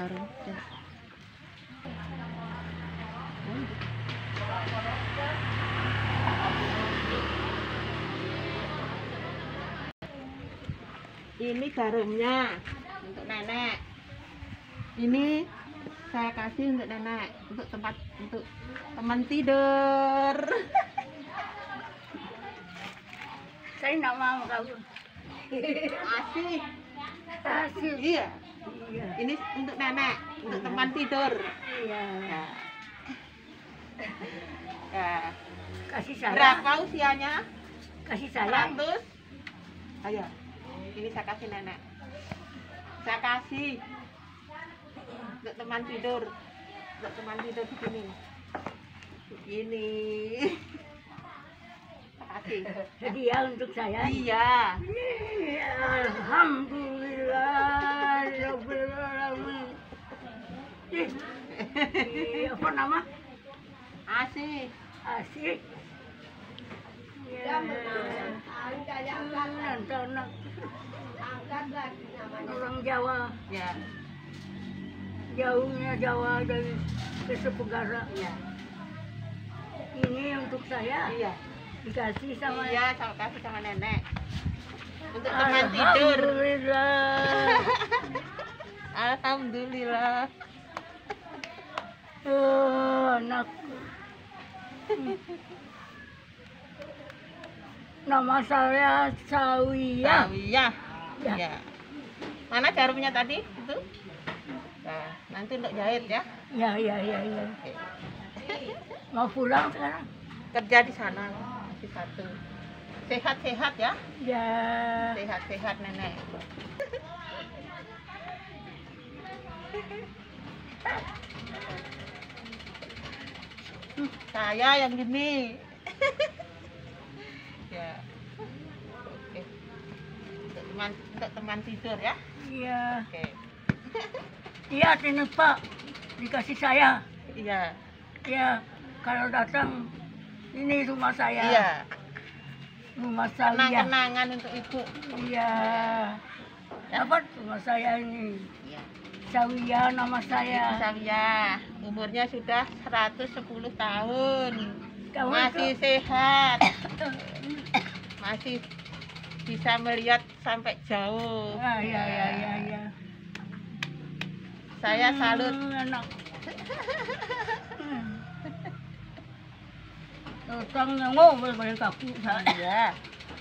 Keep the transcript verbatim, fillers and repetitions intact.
Taruh. Ini jarumnya untuk nenek. Ini saya kasih untuk nenek, untuk tempat untuk teman tidur. Saya nggak mau kamu. Asih. Asih. Iya. Iya. Ini untuk nenek, untuk teman tidur. Iya. Ya. Ya. Kasih saya. Berapa usianya? Kasih saya. seratus. Ayo. Ini saya kasih nenek. Saya kasih untuk teman tidur. Untuk teman tidur begini. Begini. Saya kasih. Hadiah untuk saya. Iya. Alhamdulillah. Rabbil alamin. Ih, ih, apa nama? Asih. Asik. Ya, anak-anak orang Jawa, Ya. jauhnya Jawa dari Kesepegara. Iya. Ini untuk saya Iya. dikasih sama Iya, sama kasih sama nenek. Untuk teman tidur. Alhamdulillah. Alhamdulillah. Oh, anak. Nama saya Sawiyah. Sawiyah. Ya. Ya. Mana jarumnya tadi? Itu. Nah, nanti untuk jahit ya. Ya, ya, ya, ya. Mau pulang sekarang? Kerja di sana. Di satu. Sehat-sehat ya. Ya. Sehat-sehat nenek. Saya yang gini. Ya. Oke. Untuk teman untuk teman tidur ya. Iya. Oke. Iya, ini Pak. Dikasih saya. Iya. Ya, kalau datang ini rumah saya. Iya. Rumah saya. Kenang-kenangan untuk ibu. Iya. Dapat rumah saya ini. Iya. Sawiyah nama saya. Sawiyah. Umurnya sudah seratus sepuluh tahun. Kamu Masih itu- sehat. Masih bisa melihat sampai jauh. Ah, ya, ya, ya, ya. Saya salut. Hmm, enak. Hmm. Datang ngomong paling kaku saya. Iya.